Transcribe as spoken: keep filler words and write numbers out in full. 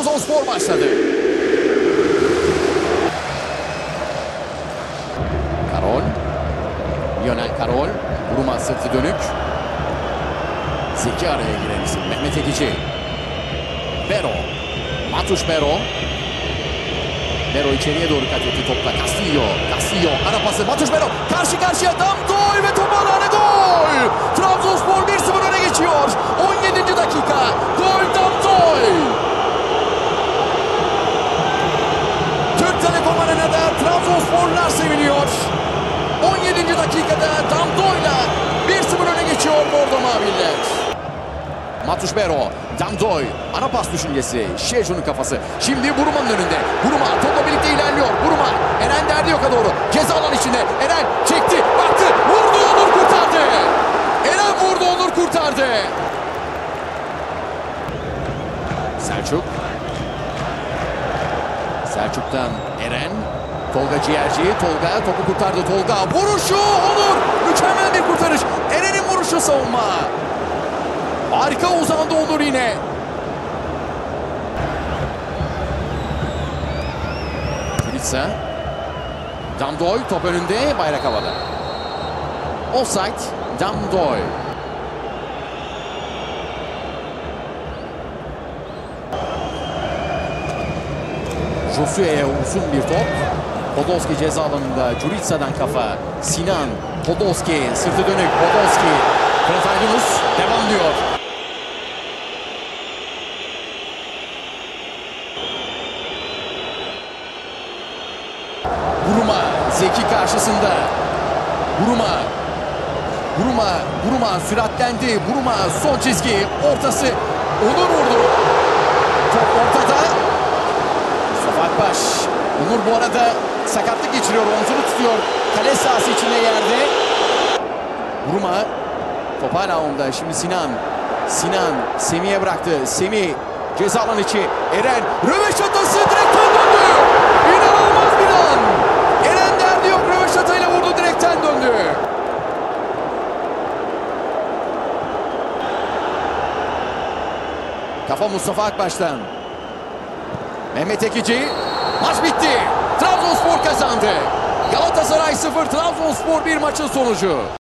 Trabzonspor başladı. Karol. Lionel Karol. Buruma sırtı dönük. Zeki araya giren isim. Mehmet Ekici. Bero. Matuş Bero. Bero içeriye doğru kat etti topla. Castillo. Castillo. Ara pası. Matuş Bero. Karşı karşıya. Damdoy ve top ağlarına gol. Trabzonspor bir sıfır öne geçiyor. on yedinci dakika. Gol Damdoy. Türk Telekom Arena'da Trabzonsporlular seviniyor. on yedinci dakikada Damdoy'la bir sıfır öne geçiyor Bordo Maviller. Matuş Bero, Damdoy, ana pas düşüncesi, Şeju'nun kafası. Şimdi Buruma'nın önünde. Buruma topla birlikte ilerliyor. Buruma, Eren Derdiyok'a doğru. Ceza alan içinde. Eren çekti, baktı, vurdu, Onur kurtardı. Eren vurdu, Onur kurtardı. Selçuk. Selçuk'tan Eren. Tolga Ciğerci, Tolga topu kurtardı. Tolga vuruşu, Onur. Mükemmel bir kurtarış. Eren'in vuruşu savunma. Harika uzandı Onur yine. Jurica. Damdoy top önünde, bayrak havada. Offside, Damdoy. Josue'ye uzun bir top. Podolski ceza alanında, Jurica'dan kafa. Sinan, Podolski, sırtı dönük, Podolski. Fırat Aydınus devam diyor. Buruma, Zeki karşısında. Buruma. Buruma, Buruma süratlendi. Buruma son çizgi, ortası. Onur vurdu. Top ortada. Mustafa Akbaş. Onur bu arada sakatlık geçiriyor. Omzunu tutuyor. Kale sahası içinde yerde. Buruma. Top hala onda. Şimdi Sinan. Sinan Semih'e bıraktı. Semih ceza alan içi. Eren röveşatası direkten döndü. İnanılmaz bir an. Eren Derdiyok röveşatayla vurdu, direkten döndü. Kafa Mustafa Akbaş'tan. Mehmet Ekici. Maç bitti. Trabzonspor kazandı. Galatasaray sıfır, Trabzonspor bir maçın sonucu.